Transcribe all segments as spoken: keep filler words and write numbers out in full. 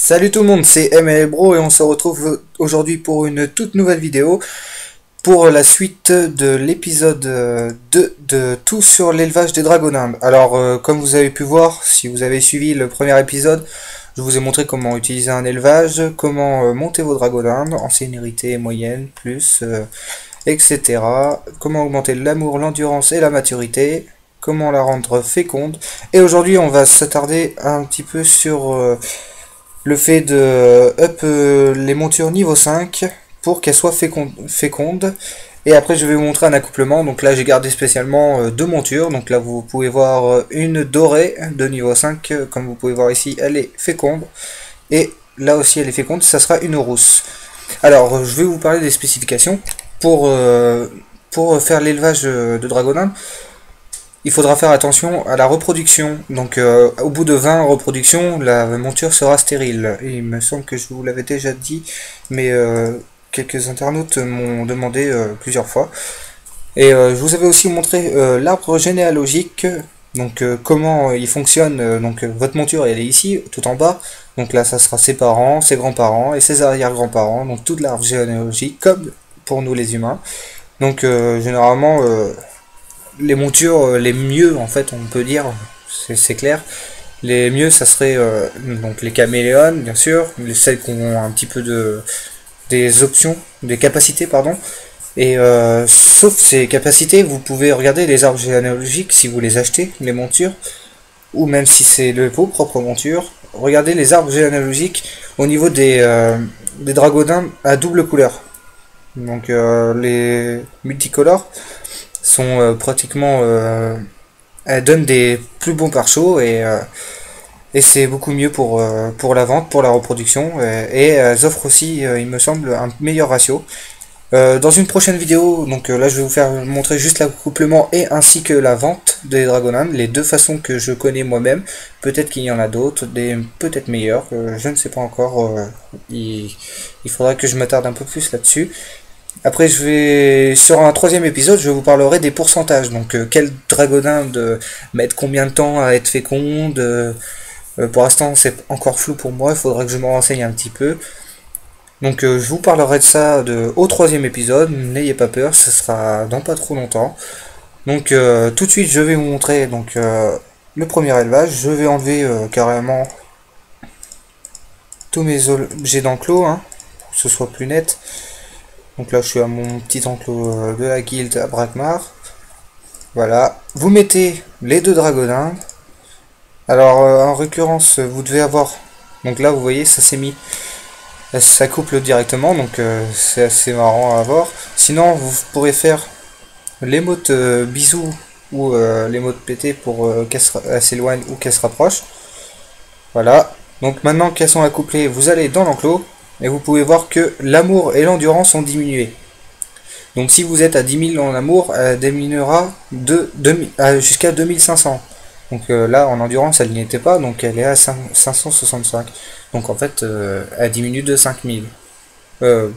Salut tout le monde, c'est M L Bro et on se retrouve aujourd'hui pour une toute nouvelle vidéo pour la suite de l'épisode deux de Tout sur l'élevage des dragonins. Alors euh, comme vous avez pu voir, si vous avez suivi le premier épisode, je vous ai montré comment utiliser un élevage, comment euh, monter vos dragonins en seniorité moyenne, plus, euh, et cetera. Comment augmenter l'amour, l'endurance et la maturité, comment la rendre féconde. Et aujourd'hui on va s'attarder un petit peu sur... Euh, le fait de up euh, les montures niveau cinq pour qu'elles soient fécondes, fécondes. Et après je vais vous montrer un accouplement. Donc là j'ai gardé spécialement euh, deux montures. Donc là vous pouvez voir euh, une dorée de niveau cinq. euh, Comme vous pouvez voir ici, elle est féconde. Et là aussi elle est féconde, ça sera une rousse. Alors je vais vous parler des spécifications. Pour, euh, pour faire l'élevage de dragonins, il faudra faire attention à la reproduction. Donc euh, au bout de vingt reproductions, la monture sera stérile. Et il me semble que je vous l'avais déjà dit, mais euh, quelques internautes m'ont demandé euh, plusieurs fois. Et euh, je vous avais aussi montré euh, l'arbre généalogique, donc euh, comment il fonctionne. Euh, donc euh, votre monture elle est ici, tout en bas. Donc là ça sera ses parents, ses grands-parents et ses arrière-grands-parents. Donc toute l'arbre généalogique, comme pour nous les humains. Donc euh, généralement... Euh, les montures les mieux, en fait, on peut dire, c'est clair, les mieux ça serait euh, donc les caméléons, bien sûr, les celles qui ont un petit peu de des options, des capacités, pardon. Et euh, sauf ces capacités, vous pouvez regarder les arbres généalogiques si vous les achetez, les montures, ou même si c'est de vos propres montures. Regardez les arbres généalogiques au niveau des, euh, des dragonins à double couleur. Donc euh, les multicolores sont euh, pratiquement euh, elles donnent des plus bons pare-chocs et, euh, et c'est beaucoup mieux pour, euh, pour la vente, pour la reproduction et, et elles offrent aussi euh, il me semble un meilleur ratio. Euh, dans une prochaine vidéo, donc euh, là je vais vous faire montrer juste l'accouplement et ainsi que la vente des dragonins, les deux façons que je connais moi-même. Peut-être qu'il y en a d'autres, des peut-être meilleures, euh, je ne sais pas encore, euh, il, il faudra que je m'attarde un peu plus là-dessus. Après, je vais sur un troisième épisode, je vous parlerai des pourcentages. Donc, euh, quel dragonin de mettre combien de temps à être féconde. Euh, euh, pour l'instant, c'est encore flou pour moi. Il faudra que je me renseigne un petit peu. Donc, euh, je vous parlerai de ça de, au troisième épisode. N'ayez pas peur, ce sera dans pas trop longtemps. Donc, euh, tout de suite, je vais vous montrer donc euh, le premier élevage. Je vais enlever euh, carrément tous mes objets d'enclos, hein, pour que ce soit plus net. Donc là je suis à mon petit enclos de la guilde à Brakmar. Voilà. Vous mettez les deux dragonins. Alors euh, en l'occurrence vous devez avoir... Donc là vous voyez ça s'est mis... Ça couple directement donc euh, c'est assez marrant à voir. Sinon vous pourrez faire l'émote euh, bisous ou euh, l'émote pété pour euh, qu'elle s'éloigne ou qu'elle se rapproche. Voilà. Donc maintenant qu'elles sont accouplées vous allez dans l'enclos. Et vous pouvez voir que l'amour et l'endurance ont diminué. Donc si vous êtes à dix mille en amour, elle diminuera jusqu'à deux mille cinq cents. Donc euh, là en endurance elle n'y était pas, donc elle est à cinq cent soixante-cinq. Donc en fait euh, elle diminue de cinq mille. Euh,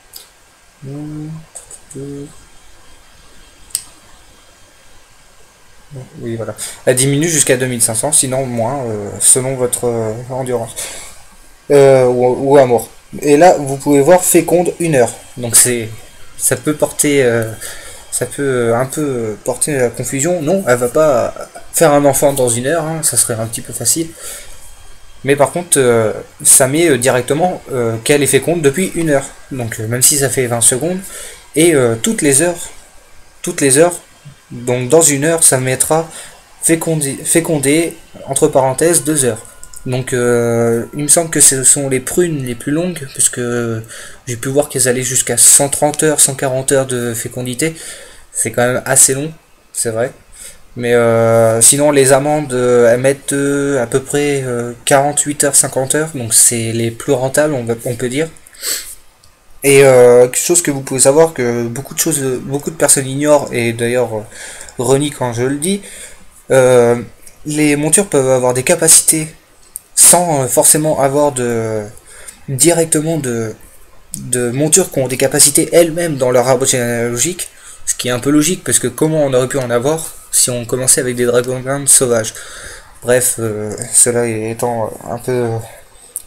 oui voilà. Elle diminue jusqu'à deux mille cinq cents, sinon moins euh, selon votre euh, endurance. Euh, ou, ou amour. Et là vous pouvez voir féconde une heure, donc c'est ça peut porter euh, ça peut un peu porter la confusion. Non, elle va pas faire un enfant dans une heure, hein, ça serait un petit peu facile, mais par contre euh, ça met directement euh, qu'elle est féconde depuis une heure, donc euh, même si ça fait vingt secondes et euh, toutes les heures toutes les heures donc dans une heure ça mettra fécondé, fécondé entre parenthèses deux heures. Donc euh, il me semble que ce sont les prunes les plus longues, parce que j'ai pu voir qu'elles allaient jusqu'à cent trente heures, cent quarante heures de fécondité. C'est quand même assez long, c'est vrai. Mais euh, sinon les amandes elles mettent euh, à peu près euh, quarante-huit heures, cinquante heures, donc c'est les plus rentables on, va, on peut dire. Et euh, quelque chose que vous pouvez savoir que beaucoup de choses, beaucoup de personnes ignorent, et d'ailleurs euh, renient quand je le dis, euh, les montures peuvent avoir des capacités sans forcément avoir de directement de, de montures qui ont des capacités elles-mêmes dans leur arbre généalogique, ce qui est un peu logique parce que comment on aurait pu en avoir si on commençait avec des dragonins sauvages. Bref, euh, cela étant un peu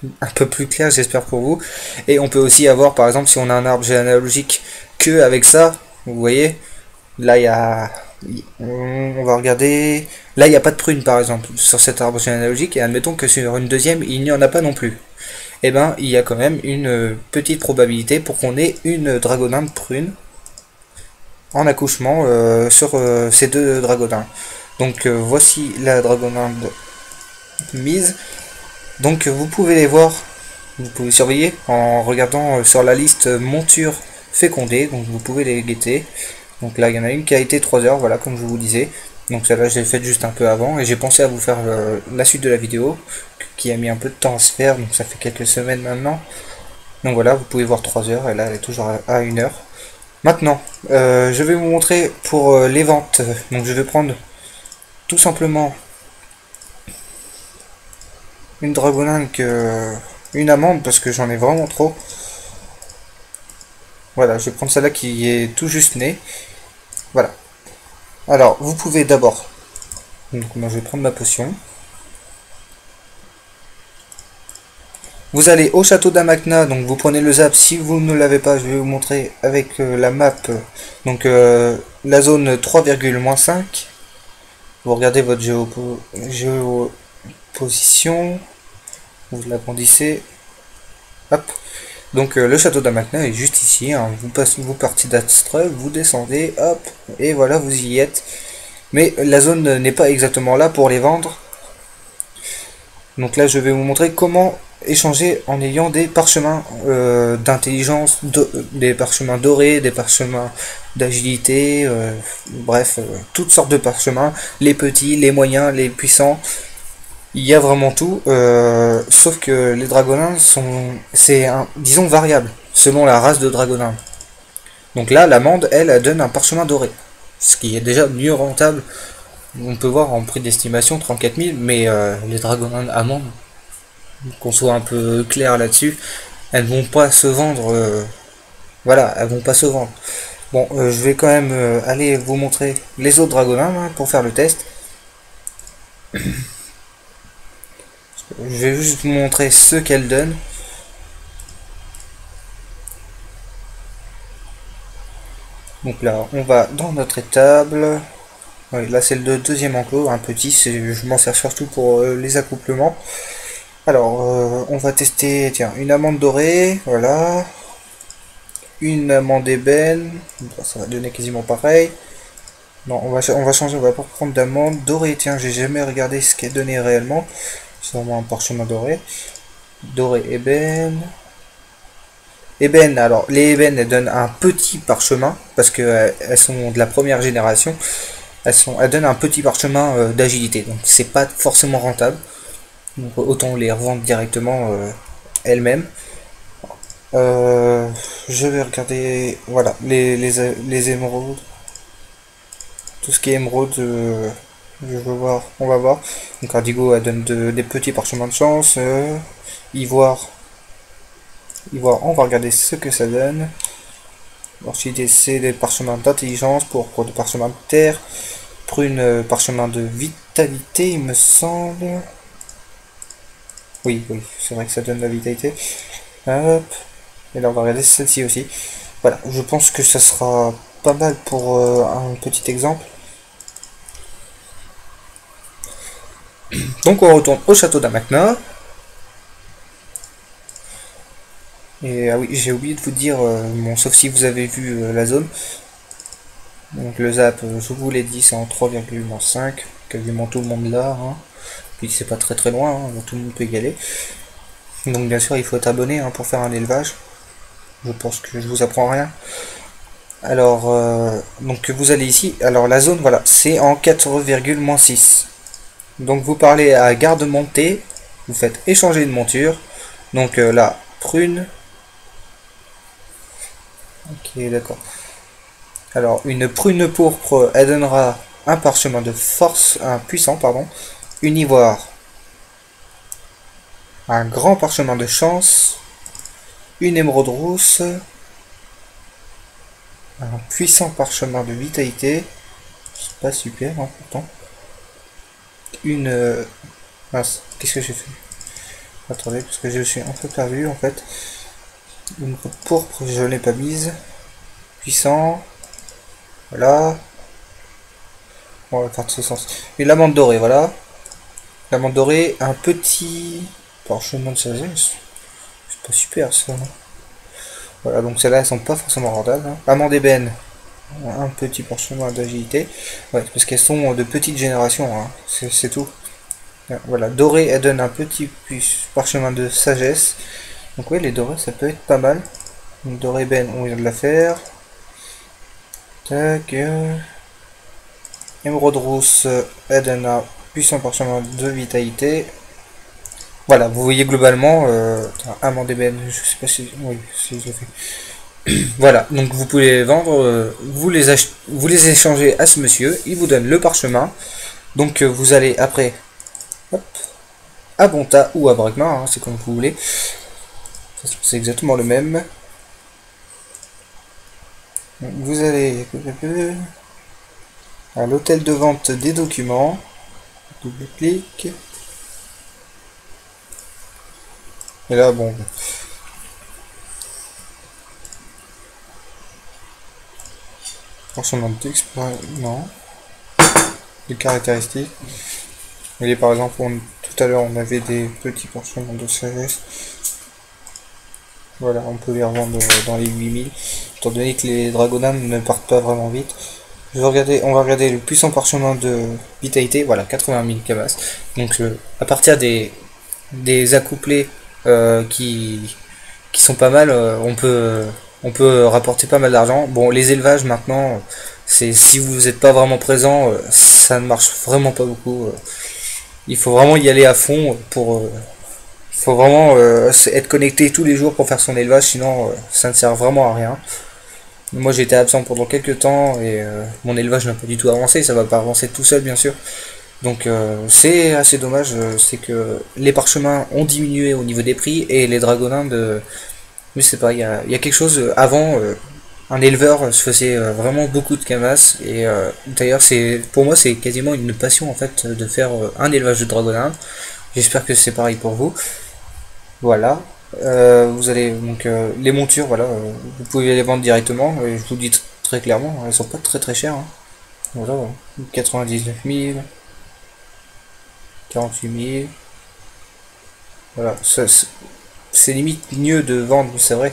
un peu plus clair, j'espère pour vous. Et on peut aussi avoir, par exemple, si on a un arbre généalogique que avec ça, vous voyez, là il y a, on va regarder, là il n'y a pas de prune par exemple sur cet arbre généalogique, et admettons que sur une deuxième il n'y en a pas non plus. Et ben il y a quand même une petite probabilité pour qu'on ait une dragoninde prune en accouchement euh, sur euh, ces deux dragonins. Donc euh, voici la dragoninde mise. Donc vous pouvez les voir, vous pouvez surveiller en regardant sur la liste monture fécondée, donc vous pouvez les guetter. Donc là il y en a une qui a été trois heures, voilà, comme je vous disais. Donc celle-là je l'ai faite juste un peu avant, et j'ai pensé à vous faire euh, la suite de la vidéo, qui a mis un peu de temps à se faire, donc ça fait quelques semaines maintenant. Donc voilà, vous pouvez voir trois heures, et là elle est toujours à une heure. Maintenant, euh, je vais vous montrer pour euh, les ventes. Donc je vais prendre tout simplement une dragoninde, que une amande, parce que j'en ai vraiment trop. Voilà, je vais prendre celle-là qui est tout juste née. Voilà. Alors, vous pouvez d'abord... Donc moi je vais prendre ma potion. Vous allez au château d'Amakna, donc vous prenez le zap. Si vous ne l'avez pas, je vais vous montrer avec euh, la map. Donc euh, la zone trois virgule cinq. Vous regardez votre géopo géoposition. Vous l'agrandissez. Hop. Donc euh, le château d'Amakna est juste ici. Hein. Vous, passez, vous partez d'Astre, vous descendez, hop, et voilà, vous y êtes. Mais la zone n'est pas exactement là pour les vendre. Donc là, je vais vous montrer comment échanger en ayant des parchemins euh, d'intelligence, des parchemins dorés, des parchemins d'agilité, euh, bref, euh, toutes sortes de parchemins, les petits, les moyens, les puissants. Il y a vraiment tout, euh, sauf que les dragonins sont, c'est un, disons, variable, selon la race de dragonin. Donc là, l'amande, elle, elle donne un parchemin doré, ce qui est déjà mieux rentable. On peut voir en prix d'estimation trente-quatre mille, mais euh, les dragonins amandes, qu'on soit un peu clair là-dessus, elles vont pas se vendre, euh, voilà, elles vont pas se vendre. Bon, euh, je vais quand même euh, aller vous montrer les autres dragonins hein, pour faire le test. Je vais juste vous montrer ce qu'elles donnent. Donc là, on va dans notre étable. Oui, là, c'est le deuxième enclos, un petit. Je m'en sers surtout pour euh, les accouplements. Alors, euh, on va tester, tiens, une amande dorée, voilà. Une amande ébène, ça va donner quasiment pareil. Non, on va, on va changer, on va pas prendre d'amande dorée. Tiens, j'ai jamais regardé ce qu'elle donnait réellement. C'est vraiment un parchemin doré. Doré ébène. Ébène, alors les ébènes elles donnent un petit parchemin parce que euh, elles sont de la première génération. Elles, sont, elles donnent un petit parchemin euh, d'agilité, donc c'est pas forcément rentable. Donc autant les revendre directement euh, elles-mêmes. Euh, je vais regarder, voilà, les, les, les émeraudes. Tout ce qui est émeraude, euh, je veux voir, on va voir. Donc Indigo, elle donne de, des petits parchemins de chance. Euh, Ivoire. Ivoire, on va regarder ce que ça donne. Orchidée, c'est des parchemins d'intelligence pour, pour des parchemins de terre. Prune, euh, parchemin de vitalité, il me semble. Oui, oui, c'est vrai que ça donne de la vitalité. Hop. Et là, on va regarder celle-ci aussi. Voilà, je pense que ça sera pas mal pour euh, un petit exemple. Donc, on retourne au château d'Amakna. Et ah oui, j'ai oublié de vous dire, euh, bon, sauf si vous avez vu euh, la zone. Donc le zap, euh, je vous l'ai dit, c'est en trois virgule cinq, quasiment tout le monde là. Hein. Puis c'est pas très très loin, hein, tout le monde peut y aller. Donc bien sûr, il faut être abonné hein, pour faire un élevage. Je pense que je vous apprends rien. Alors, euh, donc vous allez ici. Alors la zone, voilà, c'est en quatre virgule six. Donc vous parlez à garde montée, vous faites échanger une monture. Donc euh, là, prune. Ok, d'accord. Alors, une prune pourpre, elle donnera un parchemin de force, un puissant, pardon, une ivoire, un grand parchemin de chance, une émeraude rousse, un puissant parchemin de vitalité, c'est pas super, hein, pourtant, une... Euh, mince, qu'est-ce que j'ai fait? Attendez, parce que je suis un peu perdu en fait. Une pourpre, je l'ai pas mise. Puissant. Voilà. On va faire de ce sens. Et l'amande dorée, voilà. L'amande dorée, un petit parchemin de sagesse. C'est pas super ça. Non, voilà, donc celles-là, elles sont pas forcément rentables. Hein. Amande ébène, un petit parchemin d'agilité. Ouais, parce qu'elles sont de petite génération, hein. C'est tout. Voilà, dorée, elle donne un petit parchemin de sagesse. Donc oui, les dorés, ça peut être pas mal. Une dorée ébène, on vient de la faire. Tac. Émeraude rousse, elle donne un puissant parchemin de vitalité. Voilà, vous voyez globalement, euh, amande ébène, je sais pas si, oui, si je l'ai fait. Voilà, donc vous pouvez les vendre, euh, vous les achetez, vous les échangez à ce monsieur, il vous donne le parchemin. Donc euh, vous allez après, hop, à Bonta ou à Brakmar, hein, c'est comme vous voulez. C'est exactement le même. Donc, vous allez à l'hôtel de vente des documents. Double clic. Et là, bon. Parchemin d'expérience. Non. De caractéristiques. Vous voyez, par exemple, on, tout à l'heure, on avait des petits parchemins de sagesse. Voilà, on peut les revendre dans les huit mille. Étant donné que les dragonanes ne partent pas vraiment vite. Je vais regarder, on va regarder le puissant parchemin de vitalité. Voilà, quatre-vingt mille cabasses. Donc, euh, à partir des, des accouplés euh, qui, qui sont pas mal, euh, on peut, on peut rapporter pas mal d'argent. Bon, les élevages maintenant, c'est si vous n'êtes pas vraiment présent, euh, ça ne marche vraiment pas beaucoup. Euh, il faut vraiment y aller à fond pour. Euh, il faut vraiment euh, être connecté tous les jours pour faire son élevage, sinon euh, ça ne sert vraiment à rien. Moi j'ai été absent pendant quelques temps et euh, mon élevage n'a pas du tout avancé, ça va pas avancer tout seul bien sûr. Donc euh, c'est assez dommage, euh, c'est que les parchemins ont diminué au niveau des prix et les dragonins de... Je sais pas, il y a, y a quelque chose, euh, avant euh, un éleveur se faisait euh, vraiment beaucoup de camas et euh, d'ailleurs c'est pour moi c'est quasiment une passion en fait de faire euh, un élevage de dragonins. J'espère que c'est pareil pour vous. Voilà. Euh, vous allez donc euh, les montures, voilà, euh, vous pouvez les vendre directement. Et je vous dis très clairement, elles sont pas très très chères. Hein. Voilà, quatre-vingt-dix-neuf mille, quarante-huit mille. Voilà, c'est limite mieux de vendre, c'est vrai.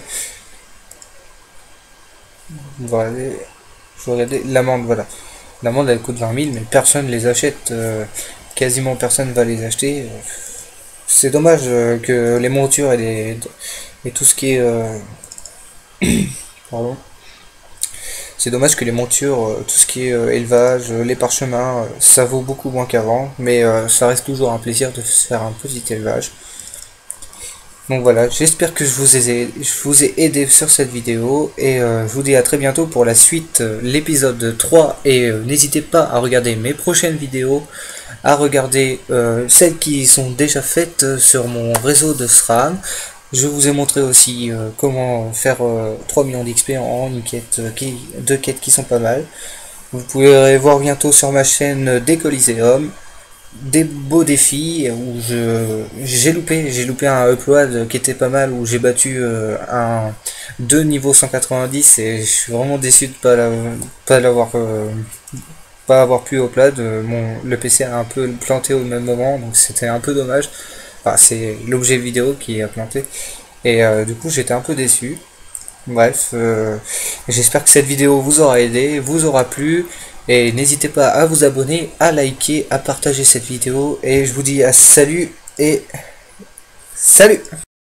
Voilà, je vais regarder l'amende, voilà. L'amende elle coûte vingt mille, mais personne les achète. Euh, quasiment personne va les acheter. C'est dommage euh, que les montures et, les, et tout ce qui est... Euh, pardon. C'est dommage que les montures, euh, tout ce qui est euh, élevage, euh, les parchemins, euh, ça vaut beaucoup moins qu'avant. Mais euh, ça reste toujours un plaisir de faire un petit élevage. Donc voilà, j'espère que je vous, ai, je vous ai aidé sur cette vidéo. Et euh, je vous dis à très bientôt pour la suite, euh, l'épisode trois. Et euh, n'hésitez pas à regarder mes prochaines vidéos, à regarder euh, celles qui sont déjà faites sur mon réseau de SRAM. Je vous ai montré aussi euh, comment faire euh, trois millions d'X P en une quête, euh, qui, deux quêtes qui sont pas mal. Vous pouvez voir bientôt sur ma chaîne des Coliseum des beaux défis où je j'ai loupé j'ai loupé un upload qui était pas mal, où j'ai battu euh, un deux niveau cent quatre-vingt-dix et je suis vraiment déçu de pas pas l'avoir euh, pas avoir pu upload. Mon le P C a un peu planté au même moment, donc c'était un peu dommage. Enfin, c'est l'objet vidéo qui a planté et euh, du coup j'étais un peu déçu. Bref, euh, j'espère que cette vidéo vous aura aidé, vous aura plu. Et n'hésitez pas à vous abonner, à liker, à partager cette vidéo. Et je vous dis à salut et salut!